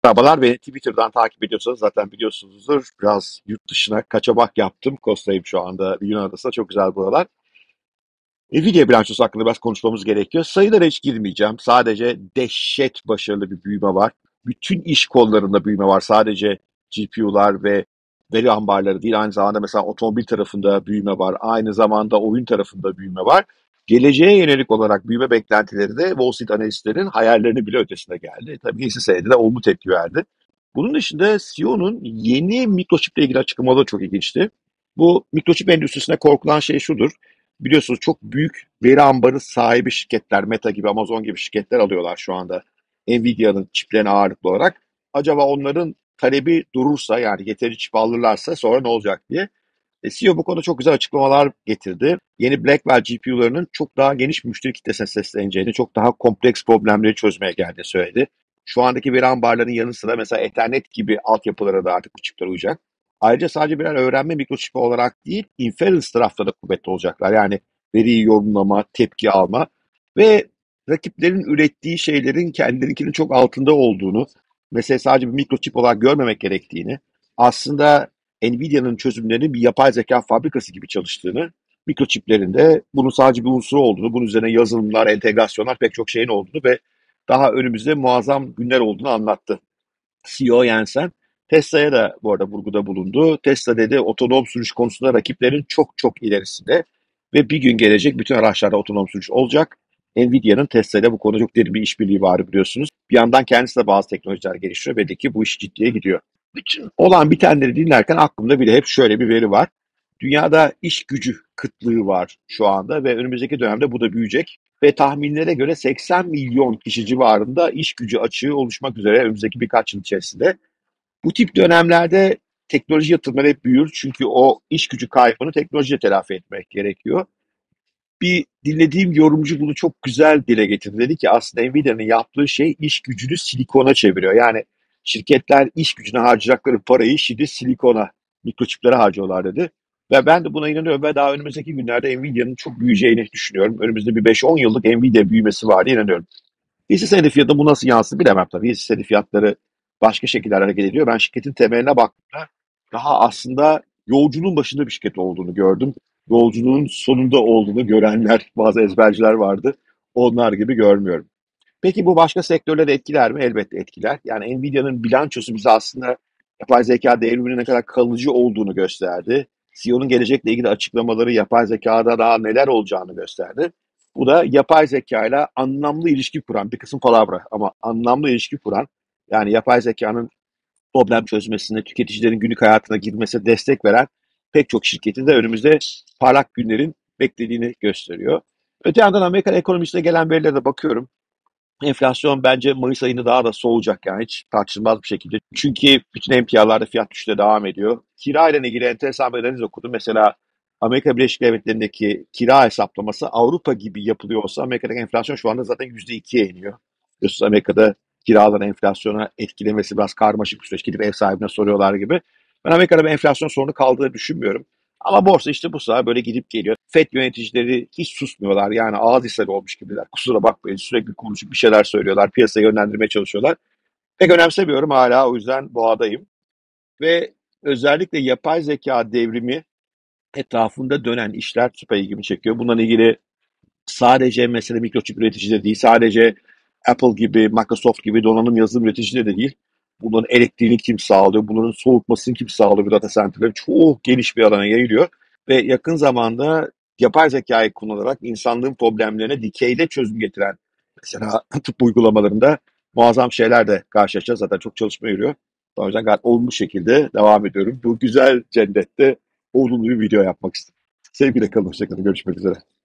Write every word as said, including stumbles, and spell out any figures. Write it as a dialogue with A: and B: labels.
A: Merhabalar, beni Twitter'dan takip ediyorsanız zaten biliyorsunuzdur. Biraz yurt dışına kaçamak yaptım. Kosta'yım şu anda Yunan adasında. Çok güzel buralar. Nvidia bilançosu hakkında biraz konuşmamız gerekiyor. Sayılara hiç girmeyeceğim. Sadece dehşet başarılı bir büyüme var. Bütün iş kollarında büyüme var. Sadece G P U'lar ve veri ambarları değil. Aynı zamanda mesela otomobil tarafında büyüme var. Aynı zamanda oyun tarafında büyüme var. Geleceğe yönelik olarak büyüme beklentileri de Wall Street analistlerin hayallerini bile ötesine geldi. Tabii hisse senedi de olumlu tepki verdi. Bunun dışında C E O'nun yeni mikroçiple ilgili açıklamaları çok ilginçti. Bu mikroçip endüstrisine korkulan şey şudur. Biliyorsunuz çok büyük veri ambarı sahibi şirketler, Meta gibi, Amazon gibi şirketler alıyorlar şu anda Nvidia'nın çiplerine ağırlıklı olarak. Acaba onların talebi durursa, yani yeterince çip alırlarsa sonra ne olacak diye. E, C E O bu konuda çok güzel açıklamalar getirdi. Yeni Blackwell G P U'larının çok daha geniş bir müşteri kitlesine sesleneceğini, çok daha kompleks problemleri çözmeye geldiğini söyledi. Şu andaki veri ambarlarının yanı sıra mesela Ethernet gibi altyapılara da artık bu çipler uyacak. Ayrıca sadece birer öğrenme mikroçipi olarak değil, inference tarafta da kuvvetli olacaklar. Yani veriyi yorumlama, tepki alma ve rakiplerin ürettiği şeylerin kendininkinin çok altında olduğunu, mesela sadece bir mikroçip olarak görmemek gerektiğini, aslında Nvidia'nın çözümlerinin bir yapay zeka fabrikası gibi çalıştığını, mikroçiplerin de bunun sadece bir unsuru olduğunu, bunun üzerine yazılımlar, entegrasyonlar, pek çok şeyin olduğunu ve daha önümüzde muazzam günler olduğunu anlattı. C E O Jensen Tesla'ya da bu arada vurguda bulundu. Tesla dedi otonom sürüş konusunda rakiplerin çok çok ilerisinde ve bir gün gelecek bütün araçlarda otonom sürüş olacak. Nvidia'nın Tesla ile bu konuda çok derin bir işbirliği var biliyorsunuz. Bir yandan kendisi de bazı teknolojiler geliştiriyor. Belli ki bu iş ciddiye gidiyor. Bütün olan bitenleri dinlerken aklımda bile hep şöyle bir veri var. Dünyada iş gücü kıtlığı var şu anda ve önümüzdeki dönemde bu da büyüyecek. Ve tahminlere göre seksen milyon kişi civarında iş gücü açığı oluşmak üzere önümüzdeki birkaç yıl içerisinde. Bu tip dönemlerde teknoloji yatırımları hep büyür. Çünkü o iş gücü kaybını teknolojiyle telafi etmek gerekiyor. Bir dinlediğim yorumcu bunu çok güzel dile getirdi. Dedi ki aslında Nvidia'nın yaptığı şey iş gücünü silikona çeviriyor. Yani şirketler iş gücüne harcayacakları parayı şimdi silikona, mikroçiplere harcıyorlar dedi. Ve ben de buna inanıyorum ve daha önümüzdeki günlerde Nvidia'nın çok büyüyeceğini düşünüyorum. Önümüzde bir beş on yıllık Nvidia büyümesi var diye inanıyorum. Hisse senedi fiyatı bu nasıl yansır bilemem tabii. Hisse senedi fiyatları başka şekillerde hareket ediyor. Ben şirketin temeline baktığımda daha aslında yolculuğun başında bir şirket olduğunu gördüm. Yolculuğun sonunda olduğunu görenler, bazı ezberciler vardı. Onlar gibi görmüyorum. Peki bu başka sektörleri etkiler mi? Elbette etkiler. Yani Nvidia'nın bilançosu bize aslında yapay zeka devriminin ne kadar kalıcı olduğunu gösterdi. C E O'nun gelecekle ilgili açıklamaları yapay zekada daha neler olacağını gösterdi. Bu da yapay zeka ile anlamlı ilişki kuran, bir kısım palavra ama anlamlı ilişki kuran, yani yapay zekanın problem çözmesine, tüketicilerin günlük hayatına girmesine destek veren pek çok şirketin de önümüzde parlak günlerin beklediğini gösteriyor. Öte yandan Amerikan ekonomisine gelen verilere de bakıyorum. Enflasyon bence Mayıs ayında daha da soğuyacak, yani hiç tartışılmaz bir şekilde. Çünkü bütün emtialarda fiyat düşüşleri devam ediyor. Kira ile ilgili enteresan bir analiz okudum. Mesela Amerika Birleşik Devletleri'ndeki kira hesaplaması Avrupa gibi yapılıyor olsa Amerika'daki enflasyon şu anda zaten yüzde ikiye iniyor. Biliyorsunuz Amerika'da kiraların enflasyona etkilemesi biraz karmaşık bir süreç. Gidip ev sahibine soruyorlar gibi. Ben Amerika'da bir enflasyon sorunu kaldığını düşünmüyorum. Ama borsa işte bu sefer böyle gidip geliyor. Fed yöneticileri hiç susmuyorlar. Yani ağız ishali olmuş gibiler. Kusura bakmayın, sürekli konuşup bir şeyler söylüyorlar. Piyasayı yönlendirmeye çalışıyorlar. Pek önemsemiyorum hala, o yüzden boğadayım. Ve özellikle yapay zeka devrimi etrafında dönen işler süper ilgimi çekiyor. Bununla ilgili sadece mesela mikroçip üreticileri değil, sadece Apple gibi, Microsoft gibi donanım yazılım üreticileri de değil. Bunların elektriğini kim sağlıyor, bunların soğutmasını kim sağlıyor, bu data center'ları çok geniş bir alana yayılıyor. Ve yakın zamanda yapay zekayı kullanarak insanlığın problemlerine dikeyde çözüm getiren, mesela tıp uygulamalarında muazzam şeyler de karşılaşacağız. Zaten çok çalışma yürüyor. O yüzden gayet olumlu şekilde devam ediyorum. Bu güzel cennette olumlu bir video yapmak istedim. Sevgiyle kalın, hoşçakalın, görüşmek üzere.